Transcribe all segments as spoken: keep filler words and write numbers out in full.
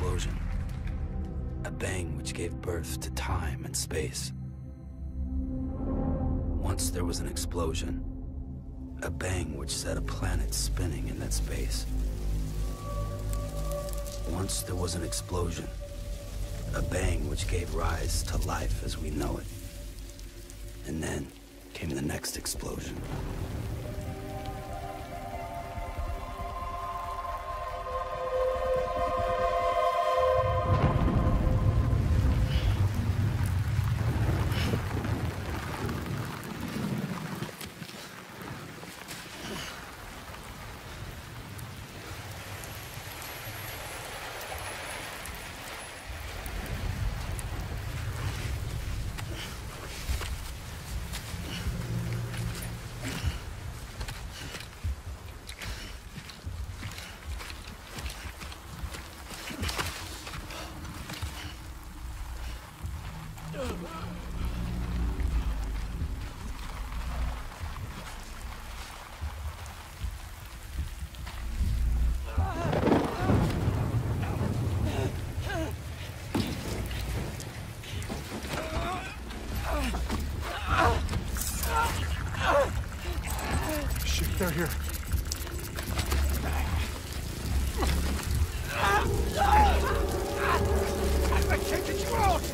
explosion. A bang which gave birth to time and space. Once there was an explosion. A bang which set a planet spinning in that space. Once there was an explosion. A bang which gave rise to life as we know it. And then came the next explosion. Shit, they're here. I can't get you out!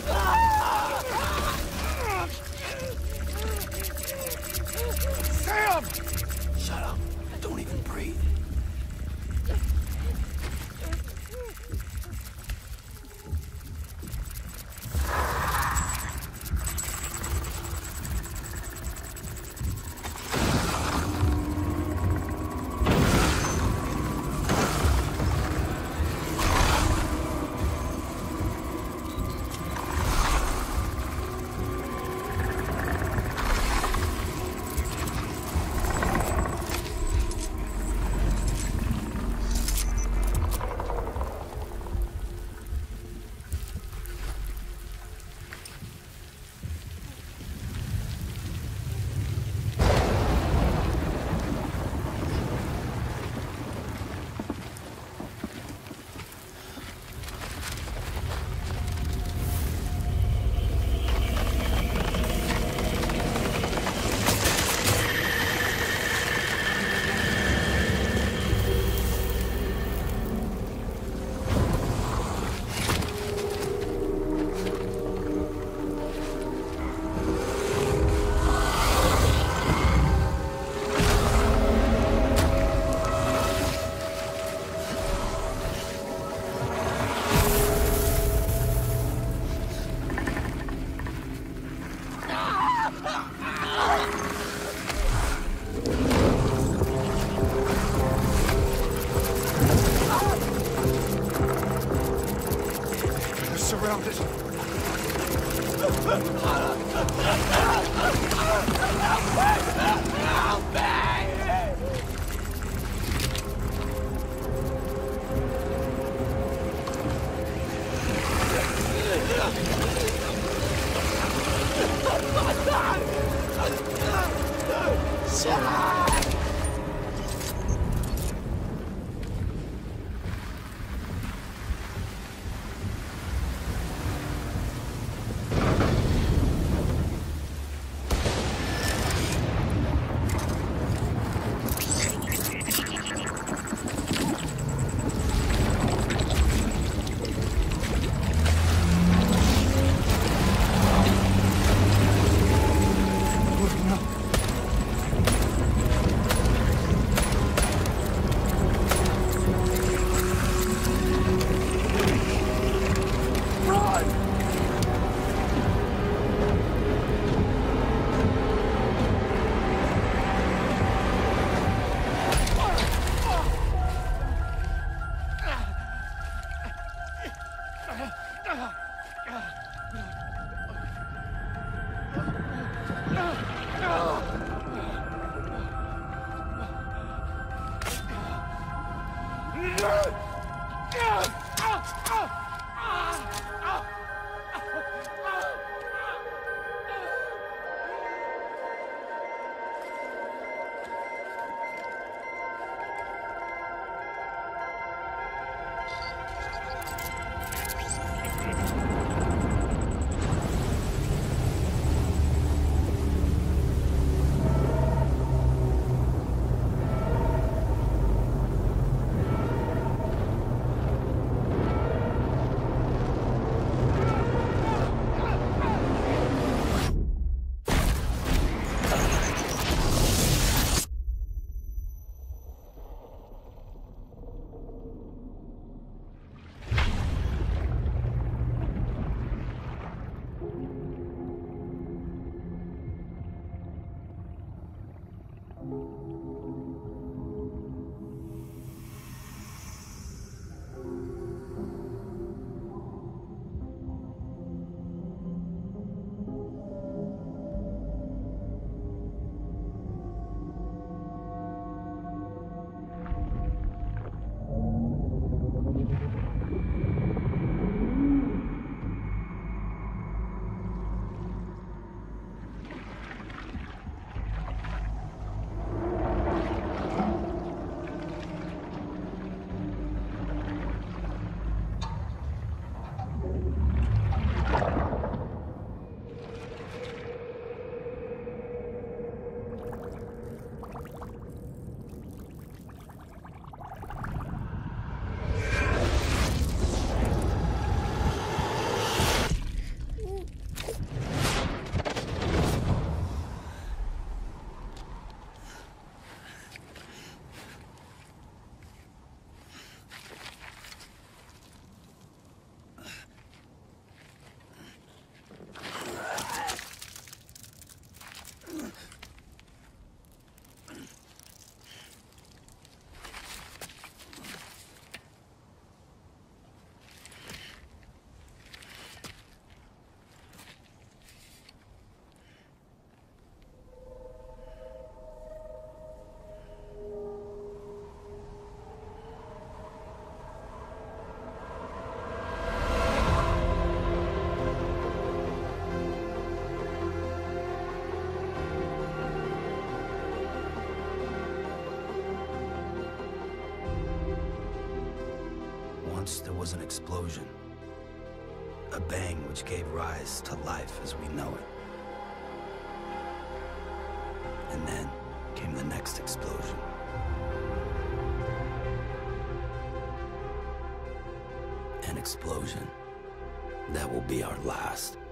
Sam! Shut up. Don't even breathe. Once there was an explosion. A bang which gave rise to life as we know it. And then came the next explosion. An explosion that will be our last.